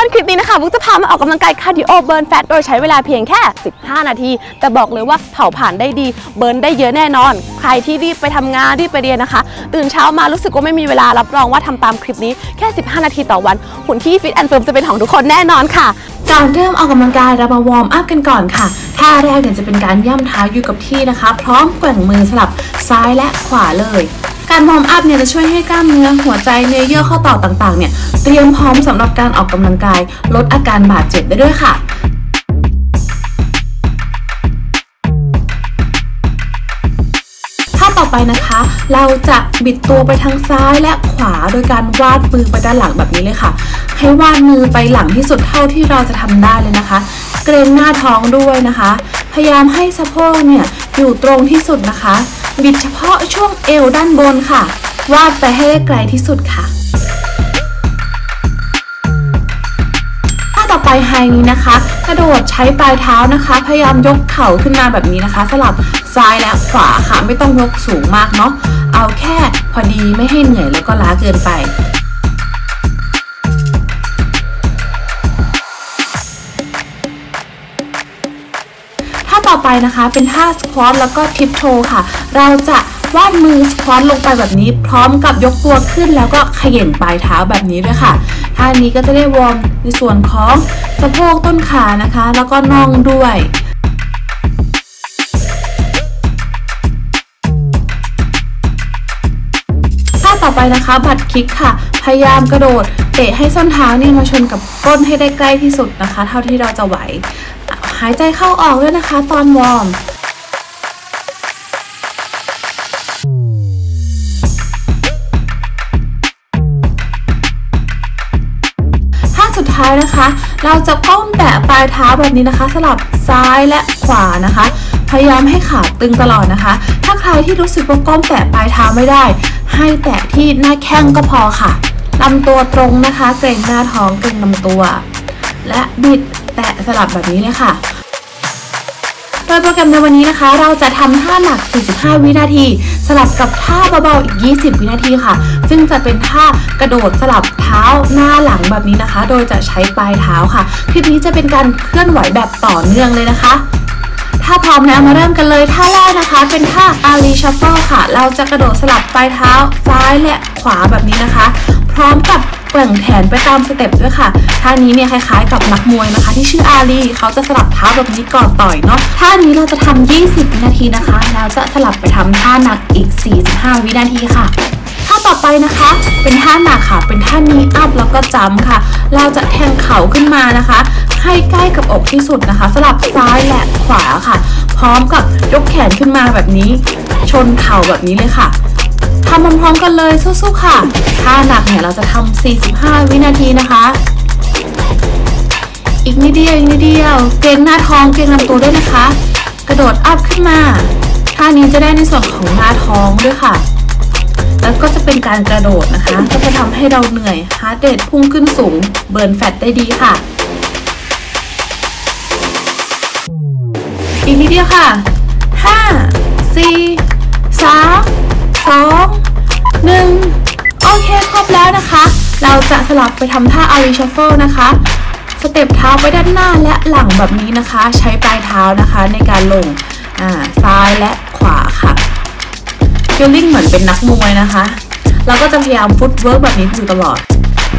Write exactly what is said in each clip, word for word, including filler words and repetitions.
คลิปนี้นะคะบุ๊กจะพามาออกกำลังกายคาร์ดิโอเบิร์นแฟตโดยใช้เวลาเพียงแค่สิบห้านาทีแต่บอกเลยว่าเผาผลาญได้ดีเบิร์นได้เยอะแน่นอนใครที่รีบไปทำงานรีบไปเรียนนะคะตื่นเช้ามารู้สึกว่าไม่มีเวลารับรองว่าทำตามคลิปนี้แค่สิบห้านาทีต่อวันหุ่นที่ฟิตแอนด์เฟิร์มจะเป็นของทุกคนแน่นอนค่ะก่อนเริ่มออกกำลังกายเรามาวอร์มอัพกันก่อนค่ะท่าแรกเนี่ยจะเป็นการย่ำเท้าอยู่กับที่นะคะพร้อมแกว่งมือสลับซ้ายและขวาเลยการวอร์มอัพเนี่ยจะช่วยให้กล้ามเนื้อหัวใจเนื้อเยื่อข้อต่อต่างๆเนี่ยเตรียมพร้อมสำหรับการออกกำลังกายลดอาการบาดเจ็บได้ด้วยค่ะท่าต่อไปนะคะเราจะบิดตัวไปทางซ้ายและขวาโดยการวาดมือไปด้านหลังแบบนี้เลยค่ะให้วาดมือไปหลังที่สุดเท่าที่เราจะทำได้เลยนะคะเกรงหน้าท้องด้วยนะคะพยายามให้สะโพกเนี่ยอยู่ตรงที่สุดนะคะบิดเฉพาะช่วงเอวด้านบนค่ะวาดไปให้ได้ไกลที่สุดค่ะท่าต่อไปไฮนี้นะคะกระโดดใช้ปลายเท้านะคะพยายามยกเข่าขึ้นมาแบบนี้นะคะสลับซ้ายและขวาค่ะไม่ต้องยกสูงมากเนาะเอาแค่พอดีไม่ให้เหนื่อยแล้วก็ล้าเกินไปต่อไปนะคะเป็นท่าสควอตแล้วก็ทิปโทค่ะเราจะวาดมือสควอตลงไปแบบนี้พร้อมกับยกตัวขึ้นแล้วก็เขย่งปลายเท้าแบบนี้ด้วยค่ะท่านี้ก็จะได้วอร์มในส่วนของสะโพกต้นขานะคะแล้วก็น่องด้วยท่าต่อไปนะคะบัตคิกค่ะพยายามกระโดดเตะให้ส้นเท้านี่มาชนกับก้นให้ได้ใกล้ที่สุดนะคะเท่าที่เราจะไหวหายใจเข้าออกด้วยนะคะตอนวอร์มท่าสุดท้ายนะคะเราจะก้มแตะปลายเท้าแบบนี้นะคะสลับซ้ายและขวานะคะพยายามให้ขาตึงตลอดนะคะถ้าใครที่รู้สึกว่าก้มแตะปลายเท้าไม่ได้ให้แตะที่หน้าแข้งก็พอค่ะลำตัวตรงนะคะเกร็งหน้าท้องเกร็งลำตัวและบิดแตะสลับแบบนี้เลยค่ะโดยโปรแกรมในวันนี้นะคะเราจะทำท่าหนักสี่สิบห้าวินาทีสลับกับท่าเบาๆอีกยี่สิบวินาทีค่ะซึ่งจะเป็นท่ากระโดดสลับเท้าหน้าหลังแบบนี้นะคะโดยจะใช้ปลายเท้าค่ะคลิปนี้จะเป็นการเคลื่อนไหวแบบต่อเนื่องเลยนะคะถ้าพร้อมแล้วมาเริ่มกันเลยท่าแรกนะคะเป็นท่าอาลีชัฟเฟิลค่ะเราจะกระโดดสลับปลายเท้าซ้ายและขวาแบบนี้นะคะพร้อมกับแกว่งแขนไปตามสเต็ปด้วยค่ะท่านี้เนี่ยคล้ายๆกับนักมวยนะคะที่ชื่ออาลีเขาจะสลับเท้าแบบนี้ก่อนต่อยเนาะท่านี้เราจะทำยี่สิบวินาทีนะคะแล้วจะสลับไปทำท่าหนักอีกสี่สิบห้าวินาทีค่ะท่าต่อไปนะคะเป็นท่าหนักค่ะเป็นท่านี้อัพแล้วก็จัมป์ค่ะเราจะแทงเข่าขึ้นมานะคะให้ใกล้กับอกที่สุดนะคะสลับซ้ายและขวาค่ะพร้อมกับยกแขนขึ้นมาแบบนี้ชนเข่าแบบนี้เลยค่ะทำพร้อมๆกันเลยสู้ๆค่ะท่าหนักเนี่ยเราจะทำสี่สิบห้าวินาทีนะคะอีกนิดเดียวอีกนิดเดียวเกร็งหน้าท้องเกร็งลำตัวด้วยนะคะกระโดดอัพขึ้นมาท่านี้จะได้ในส่วนของหน้าท้องด้วยค่ะแล้วก็จะเป็นการกระโดดนะคะก็จะทำให้เราเหนื่อยฮาร์ทเรทพุ่งขึ้นสูงเบิร์นแฟตได้ดีค่ะอีกนิดเดียวค่ะห้า สี่ สาม สอง หนึ่งโอเคครบแล้วนะคะเราจะสลับไปทำท่าอาลีชัฟเฟิลนะคะสเต็ปเท้าไปด้านหน้าและหลังแบบนี้นะคะใช้ปลายเท้านะคะในการลงอ่าซ้ายและขวาค่ะฟีลลิ่งเหมือนเป็นนักมวยนะคะเราก็จะพยายามฟุตเวิร์กแบบนี้อยู่ตลอด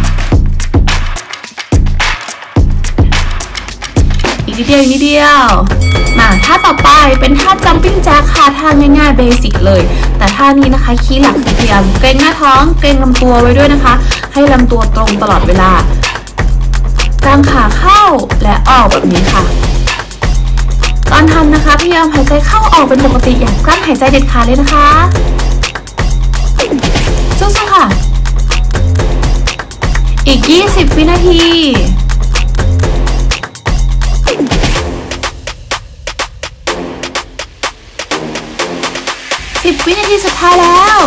อีกนิดเดียวอีกนิดเดียวมาท่าต่อไปเป็นท่าจัมปิ้งแจ็คค่ะท่าง่ายๆเบสิกเลยแต่ท่านี้นะคะคีย์หลักพยายามเกร็งหน้าท้องเกร็งลำตัวไว้ด้วยนะคะให้ลำตัวตรงตลอดเวลากางขาเข้าและออกแบบนี้ค่ะตอนทำนะคะพยายามหายใจเข้าออกเป็นปกติอย่ากลั้นหายใจเด็ดขาดเลยนะคะสู้ๆค่ะอีกยี่สิบวินาทีสิบวินาทีสุดท้ายแล้ว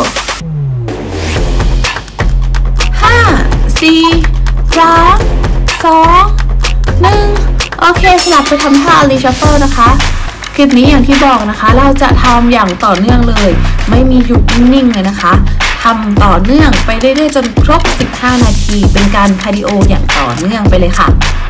ห้า สี่ สาม สอง หนึ่งโอเคสลับไปทำท่าอาลีชัฟเฟิลนะคะคลิปนี้อย่างที่บอกนะคะเราจะทำอย่างต่อเนื่องเลยไม่มีหยุดนิ่งๆเลยนะคะทำต่อเนื่องไปเรื่อยๆจนครบสิบห้านาทีเป็นการคาร์ดิโออย่างต่อเนื่องไปเลยค่ะ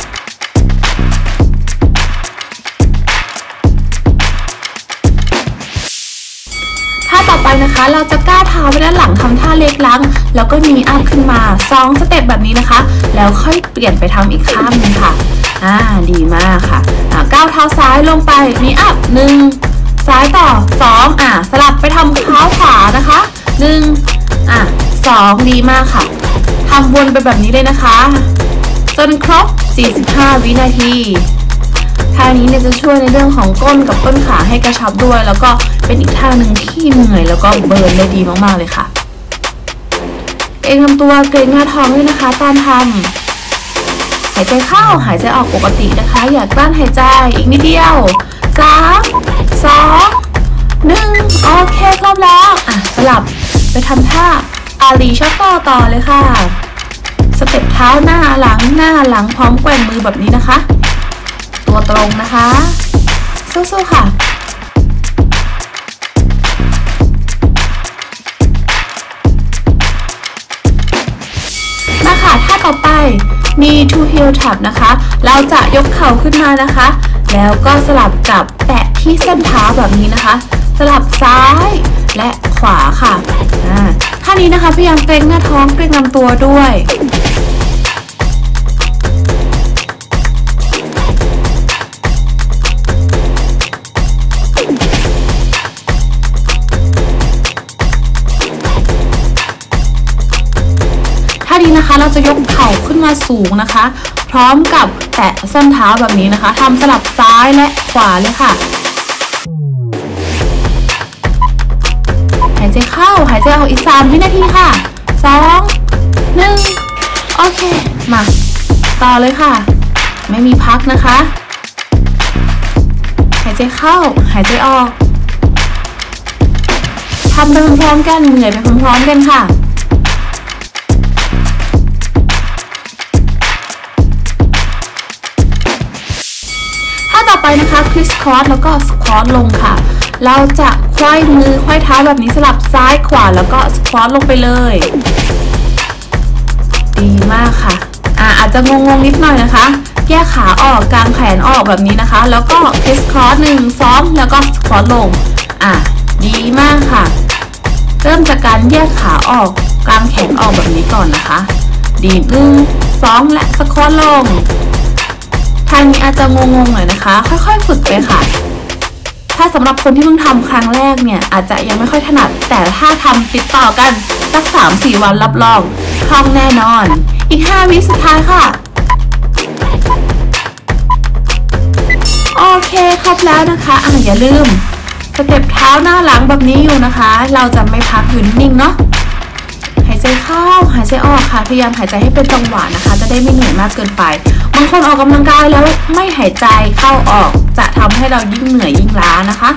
ท่าต่อไปนะคะเราจะก้าวเท้าไปด้านหลังทำท่าเล็กล้างแล้วก็นีอัพขึ้นมาสองสเต็ปแบบนี้นะคะแล้วค่อยเปลี่ยนไปทำอีกข้างนึงค่ะอ่าดีมากค่ะอ่าก้าวเท้าซ้ายลงไปนีอัพหนึ่งซ้ายต่อสองอ่าสลับไปทำเท้าขวานะคะหนึ่งอ่ะสองดีมากค่ะทำวนไปแบบนี้เลยนะคะจนครบสี่สิบห้าวินาทีท่านี้เนี่ยจะช่วยในเรื่องของก้นกับต้นขาให้กระชับด้วยแล้วก็เป็นอีกท่าหนึ่งที่เหนื่อยแล้วก็เบิร์นได้ดีมากๆเลยค่ะเองทำตัวเกรงหน้าท้องด้วยนะคะตอนทำหายใจเข้าหายใจออกปกตินะคะอย่ากลั้นหายใจอีกนิดเดียวสามสองหนึ่งโอเคครบแล้วอ่ะสลับไปทำท่าอาลีชัฟเฟิลต่อเลยค่ะสเต็ปเท้าหน้าหลังหน้าหลังพร้อมแกว่งมือแบบนี้นะคะตัวตรงนะคะสู้ๆค่ะมาค่ะท่าต่อไป knee to heel tap นะคะเราจะยกเข่าขึ้นมานะคะแล้วก็สลับกับแตะที่เส้นเท้าแบบนี้นะคะสลับซ้ายและขวาค่ะอ่าท่านี้นะคะพยายามเกร็งหน้าท้องเกร็งลำตัวด้วยท่านี้นะคะเราจะยกเข่าขึ้นมาสูงนะคะพร้อมกับแตะส้นเท้าแบบนี้นะคะทำสลับซ้ายและขวาเลยค่ะหายใจเข้าหายใจออกอีกสามวินาทีค่ะสองหนึ่งโอเคมาต่อเลยค่ะไม่มีพักนะคะหายใจเข้าหายใจออกทำไปพร้อมๆกันเหนื่อยไปพร้อมๆกันค่ะต่อไปนะคะคริสคอร์สแล้วก็สควอตลงค่ะเราจะไขว้มือไขว้เท้าแบบนี้สลับซ้ายขวาแล้วก็สควอตลงไปเลยดีมากค่ะอ่าอาจจะงงๆนิดหน่อยนะคะแยกขาออกกางแขนออกแบบนี้นะคะแล้วก็คริสคอร์สหนึ่งสองแล้วก็สควอตลงอ่าดีมากค่ะเริ่มจากการแยกขาออกกางแขนออกแบบนี้ก่อนนะคะดีหนึ่งสองและสควอตลงท่านี้อาจจะงงๆหน่อยนะคะค่อยๆฝึกไปค่ะถ้าสำหรับคนที่เพิ่งทำครั้งแรกเนี่ยอาจจะยังไม่ค่อยถนัดแต่ถ้าทำติดต่อกันสัก สามถึงสี่ วันรับรองคล่องแน่นอนอีกห้าวิสุดท้ายค่ะโอเคครบแล้วนะคะอ่ะอย่าลืมสเต็ปเท้าหน้าหลังแบบนี้อยู่นะคะเราจะไม่พักอยู่นิ่งเนาะหายใจเข้าหายใจออกค่ะพยายามหายใจให้เป็นจังหวะนะคะจะได้ไม่เหนื่อยมากเกินไปบางคนออกกำลังกายแล้วไม่หายใจเข้าออกจะทำให้เรายิ่งเหนื่อยยิ่งล้านะคะ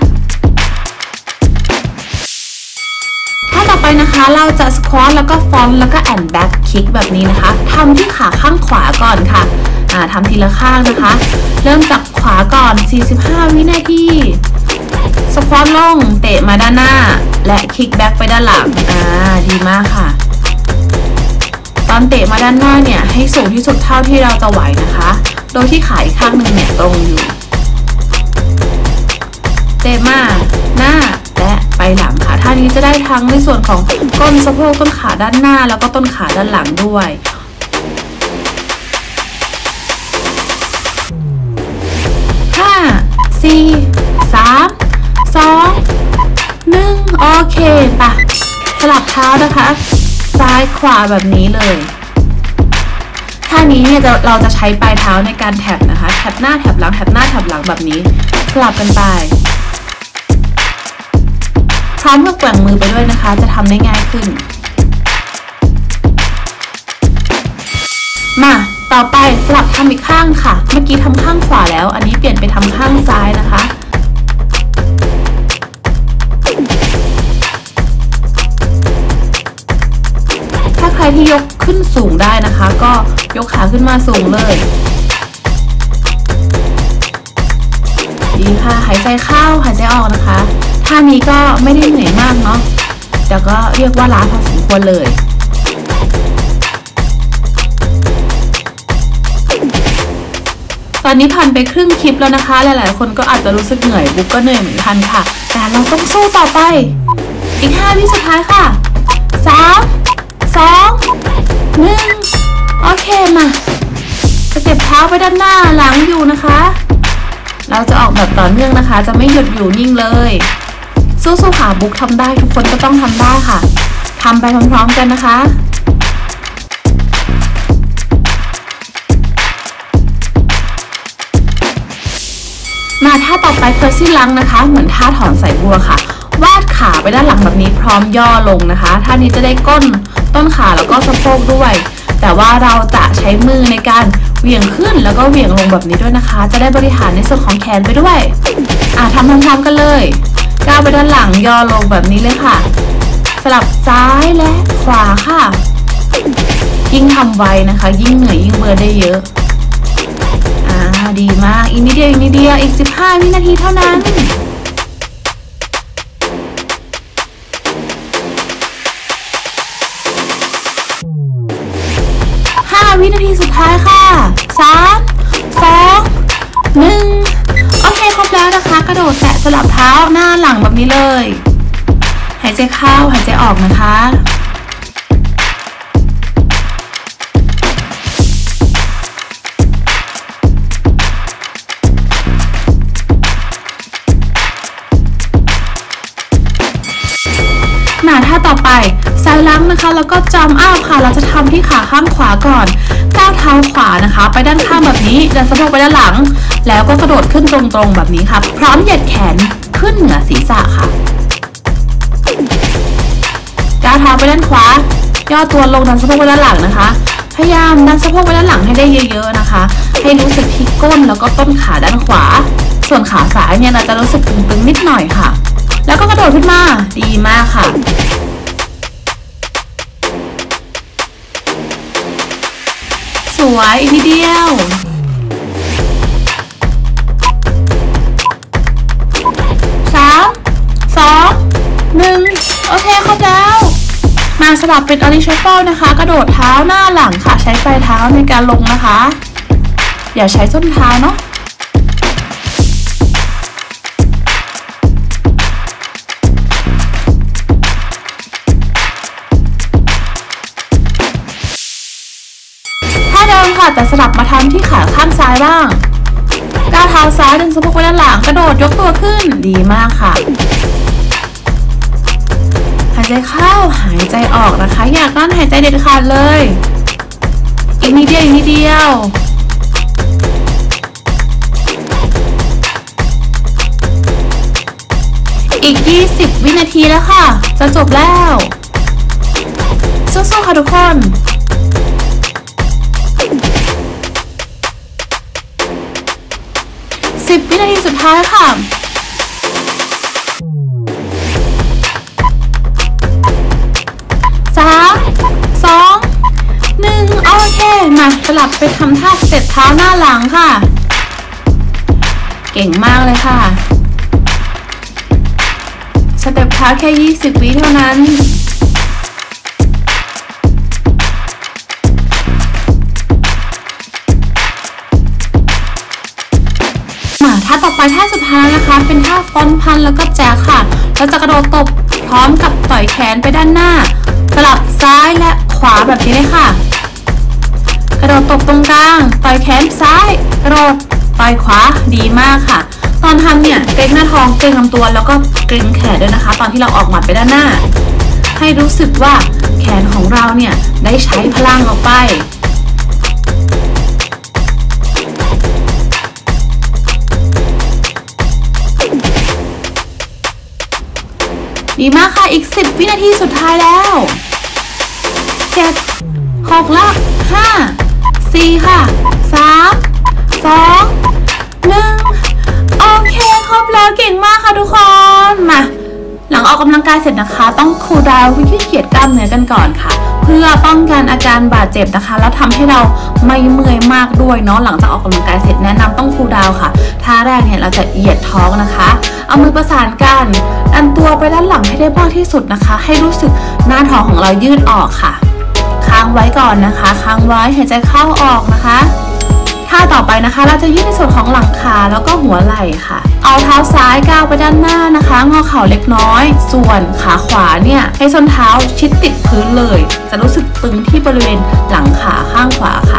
ท่าต่อไปนะคะเราจะสควอตแล้วก็ฟอนต์แล้วก็แอนด์แบ็กคิกแบบนี้นะคะทำที่ขาข้างขวาก่อนค่ะอ่าทำทีละข้างนะคะเริ่มจากขวาก่อนสี่สิบห้าวินาทีสควอตลงเตะมาด้านหน้าและคิกแบ็กไปด้านหลังอ่าดีมากค่ะตอนเตะมาด้านหน้าเนี่ยให้สูงที่สุดเท่าที่เราจะไหวนะคะโดยที่ขาอีกข้างหนึ่งเนี่ยตรงอยู่เตะมาหน้าและไปหลังค่ะท่านี้จะได้ทั้งในส่วนของก้นสะโพกต้นขาด้านหน้าแล้วก็ต้นขาด้านหลังด้วยห้าสี่สามสองหนึ่งโอเคปะสลับเท้านะคะซ้ายขวาแบบนี้เลยท่านี้เนี่ยเราจะใช้ปลายเท้าในการแท็บนะคะแท็บหน้าแท็บหลังแท็บหน้าแท็บหลังแบบนี้สลับกันไปพร้อมกับแกว่งมือไปด้วยนะคะจะทำได้ง่ายขึ้นมาต่อไปสลับทำอีกข้างค่ะเมื่อกี้ทำข้างขวาแล้วอันนี้เปลี่ยนไปทำข้างซ้ายนะคะถ้าใครที่ยกขึ้นสูงได้นะคะก็ยกขาขึ้นมาสูงเลยดีค่ะหายใจเข้าหายใจออกนะคะท่านี้ก็ไม่ได้เหนื่อยมากเนาะแต่ก็เรียกว่าล้าพอสมควรเลยตอนนี้ผ่านไปครึ่งคลิปแล้วนะคะหลายๆคนก็อาจจะรู้สึกเหนื่อยบุ๊กก็เหนื่อยเหมือนกันค่ะแต่เราต้องสู้ต่อไปอีกห้าวิสุดท้ายค่ะสามสองหนึ่งโอเคมาสเต็ปเท้าไปด้านหน้าหลังอยู่นะคะเราจะออกแบบต่อเนื่องนะคะจะไม่หยุดอยู่นิ่งเลยสู้ๆค่ะบุ๊กทำได้ทุกคนก็ต้องทำได้ค่ะทำไปพร้อมๆกันนะคะมาท่าต่อไปเพอร์ซี่ลังนะคะเหมือนท่าถอนสายบัวค่ะวาดขาไปด้านหลังแบบนี้พร้อมย่อลงนะคะท่านี้จะได้ก้นต้นขาแล้วก็สะโพกด้วยแต่ว่าเราจะใช้มือในการเหวี่ยงขึ้นแล้วก็เหวี่ยงลงแบบนี้ด้วยนะคะจะได้บริหารในส่วนของแขนไปด้วยอ่ะทำพร้อมๆกันเลยก้าวไปด้านหลังย่อลงแบบนี้เลยค่ะสลับซ้ายและขวาค่ะยิ่งทำไวนะคะยิ่งเหนื่อยยิ่งเบิร์นได้เยอะอ่าดีมากอีกนิดเดียวอีกนิดเดียวอีกสิบห้าวินาทีเท่านั้นห้าวินาทีสุดท้ายค่ะสามสองหนึ่งโอเคครบแล้วนะคะกระโดดแตะสลับเท้าหน้าหลังแบบนี้เลยหายใจเข้าหายใจออกนะคะมาท่าต่อไปไซด์ลังนะคะแล้วก็จัมป์อัพค่ะเราจะทำที่ขาข้างขวาก่อนก้าวเท้าขวานะคะไปด้านข้างแบบนี้ดันสะโพกไปด้านหลังแล้วก็กระโดดขึ้นตรงๆแบบนี้ค่ะพร้อมเหยียดแขนขึ้นเหนือศีรษะค่ะก้าวเท้าไปด้านขวาย่อตัวลงดันสะโพกไปด้านหลังนะคะพยายามดันสะโพกไปด้านหลังให้ได้เยอะๆนะคะให้รู้สึกที่ก้นแล้วก็ต้นขาด้านขวาส่วนขาซ้ายเนี่ยเราจะรู้สึกตึงๆนิดหน่อยค่ะแล้วก็กระโดดขึ้นมาดีมากค่ะสวยอีกนิดเดียวสามสองหนึ่งโอเคครบแล้วมาสลับเป็นออริชัฟเฟิลนะคะกระโดดเท้าหน้าหลังค่ะใช้ปลายเท้าในการลงนะคะอย่าใช้ส้นเท้าเนาะค่ะแต่สลับมาทำที่ขาข้างซ้ายบ้างก้าวเท้าซ้ายดึงสะโพกไปด้านหลังกระโดดยกตัวขึ้นดีมากค่ะหายใจเข้าหายใจออกนะคะอย่ากลั้นหายใจเด็ดขาดเลยอีกนิดเดียวอีกนิดเดียวอีกยี่สิบวินาทีแล้วค่ะจะจบแล้วสู้ๆค่ะทุกคนสิบวินาทีสุดท้ายค่ะสามสองหนึ่งโอเคมาสลับไปทำท่าสเต็ปเท้าหน้าหลังค่ะเก่งมากเลยค่ะสเต็ปเท้าแค่ยี่สิบวิเท่านั้นท่าต่อไปท่าสุดท้ายนะคะเป็นท่าฟอนพันแล้วก็แจ็คค่ะเราจะกระโดดตบพร้อมกับต่อยแขนไปด้านหน้าสลับซ้ายและขวาแบบนี้เลยค่ะกระโดดตบตรงกลางต่อยแขนซ้ายกระโดดต่อยขวาดีมากค่ะตอนทำเนี่ยเกร็งหน้าท้องเกร็งลำตัวแล้วก็เกร็งแขนด้วยนะคะตอนที่เราออกหมัดไปด้านหน้าให้รู้สึกว่าแขนของเราเนี่ยได้ใช้พลังออกไปดีมากค่ะอีกสิบวินาทีสุดท้ายแล้วเจ็ดหกละห้าสี่ค่ะสามสองหนึ่งโอเคครบแล้วเก่งมากค่ะทุกคนมาหลังออกกำลังกายเสร็จนะคะต้องคูลดาวน์ยืดเหยียดกล้ามเนื้อกันก่อนค่ะเพื่อป้องกันอาการบาดเจ็บนะคะแล้วทำให้เราไม่เมื่อยมากด้วยเนาะหลังจากออกกำลังกายเสร็จแนะนำต้องคูลดาวน์ค่ะท่าแรกเนี่ยเราจะเหยียดท้องนะคะเอามือประสานกันดันตัวไปด้านหลังให้ได้มากที่สุดนะคะให้รู้สึกหน้าท้องของเรายืดออกค่ะค้างไว้ก่อนนะคะค้างไว้หายใจเข้าออกนะคะท่าต่อไปนะคะเราจะยืดในส่วนของหลังขาแล้วก็หัวไหล่ค่ะเอาเท้าซ้ายก้าวไปด้านหน้านะคะงอเข่าเล็กน้อยส่วนขาขวาเนี่ยให้ส้นเท้าชิดติดพื้นเลยจะรู้สึกตึงที่บริเวณหลังขาข้างขวาค่ะ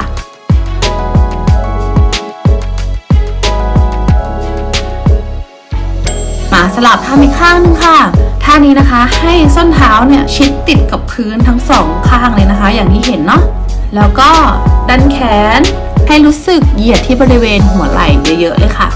มาสลับท่าอีกข้างนึงค่ะท่านี้นะคะให้ส้นเท้าเนี่ยชิดติดกับพื้นทั้งสองข้างเลยนะคะอย่างที่เห็นเนาะแล้วก็ดันแขนให้รู้สึกเหยียดที่บริเวณหัวไหล่เยอะๆเลยค่ะ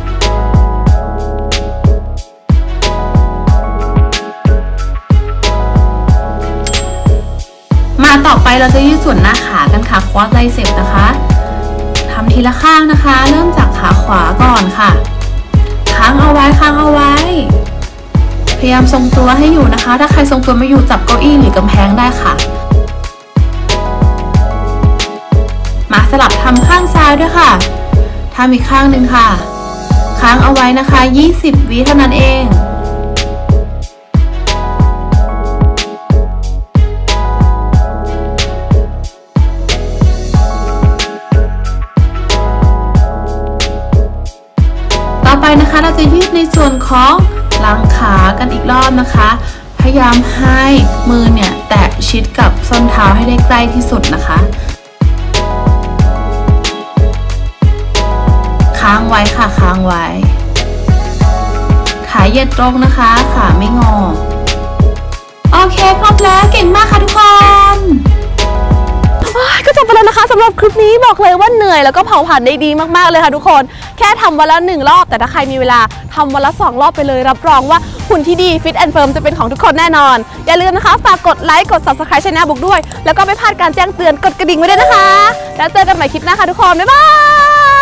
มาต่อไปเราจะยืดส่วนหน้าขากันค่ะควอดไตรเซปนะคะทำทีละข้างนะคะเริ่มจากขาขวาก่อนค่ะค้างเอาไว้ค้างเอาไว้พยายามทรงตัวให้อยู่นะคะถ้าใครทรงตัวไม่อยู่จับเก้าอี้หรือกำแพงได้ค่ะมาสลับทำข้างซ้ายด้วยค่ะทำอีกข้างหนึ่งค่ะค้างเอาไว้นะคะยี่สิบวิเท่านั้นเองต่อไปนะคะเราจะยืดในส่วนของหลังขากันอีกรอบนะคะพยายามให้มือเนี่ยแตะชิดกับส้นเท้าให้ได้ใกล้ที่สุดนะคะค้างไว้ค่ะค้างไว้ขาเหยียดตรงนะคะขาไม่งอโอเคครบแล้วเก่งมากค่ะทุกคนก็จบไปแล้วนะคะสำหรับคลิปนี้บอกเลยว่าเหนื่อยแล้วก็เผาผลาญได้ดีมากๆเลยค่ะทุกคนแค่ทำวันละหนึ่งรอบแต่ถ้าใครมีเวลาทำวันละสองรอบไปเลยรับรองว่าหุ่นที่ดีฟิตแอนด์เฟิร์มจะเป็นของทุกคนแน่นอนอย่าลืมนะคะฝากกดไลค์กด ซับสไครบ์ ช่องบุกด้วยแล้วก็ไม่พลาดการแจ้งเตือนกดกระดิ่งไว้ด้วยนะคะแล้วเจอกันใหม่คลิปหน้าค่ะทุกคนบ๊ายบาย